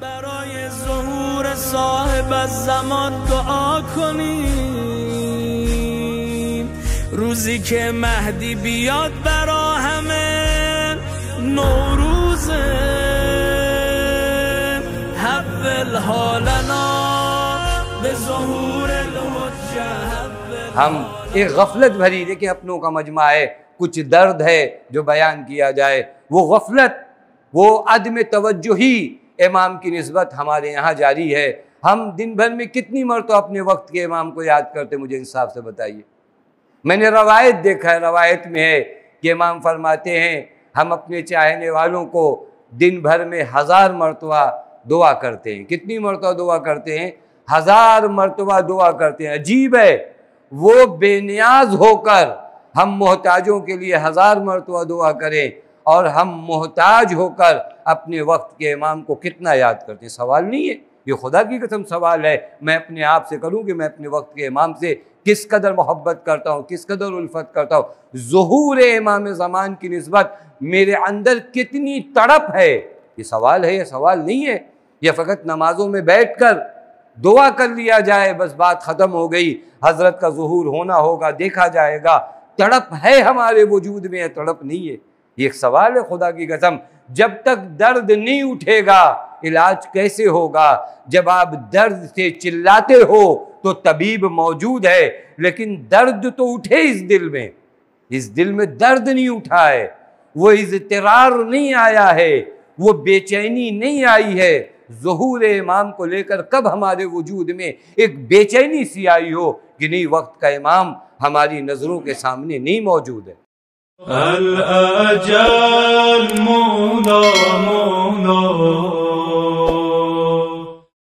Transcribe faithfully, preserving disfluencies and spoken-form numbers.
برای ظهور صاحب الزمان دعا کنیم، روزی که مهدی بیاد برا همه نوروزه. حول حالنا به ظهور الحجه. हम एक गफलत भरी, देखिए अपनों का मजमा है, कुछ दर्द है जो बयान किया जाए। वो गफलत, वो अदम तवज्जुही इमाम की निस्बत हमारे यहाँ जारी है। हम दिन भर में कितनी मरतबा अपने वक्त के इमाम को याद करते, मुझे इंसाफ से बताइए। मैंने रवायत देखा है, रवायत में है कि इमाम फरमाते हैं हम अपने चाहने वालों को दिन भर में हज़ार मरतबा दुआ करते हैं। कितनी मरतबा दुआ करते हैं? हज़ार मरतबा दुआ करते हैं। अजीब है, वो बेनियाज होकर हम मोहताजों के लिए हज़ार मरतबा दुआ करें और हम मोहताज होकर अपने वक्त के इमाम को कितना याद करते हैं। सवाल नहीं है, ये खुदा की कसम सवाल है। मैं अपने आप से करूं कि मैं अपने वक्त के इमाम से किस कदर मोहब्बत करता हूं, किस कदर उल्फत करता हूं। ज़ुहूर इमाम ज़मान की निस्बत मेरे अंदर कितनी तड़प है, ये सवाल है, ये सवाल नहीं है। यह फ़कत नमाज़ों में बैठ कर दुआ कर लिया जाए, बस बात ख़त्म हो गई। हज़रत का ज़ुहूर होना होगा, देखा जाएगा। तड़प है हमारे वजूद में, तड़प नहीं है। ये एक सवाल है खुदा की कसम। जब तक दर्द नहीं उठेगा इलाज कैसे होगा? जब आप दर्द से चिल्लाते हो तो तबीब मौजूद है, लेकिन दर्द तो उठे इस दिल में। इस दिल में दर्द नहीं उठा है, वो इज़्तिरार नहीं आया है, वो बेचैनी नहीं आई है। ज़ुहूर इमाम को लेकर कब हमारे वजूद में एक बेचैनी सी आई हो कि नहीं, वक्त का इमाम हमारी नज़रों के सामने नहीं मौजूद है। अल अजल मौला मौला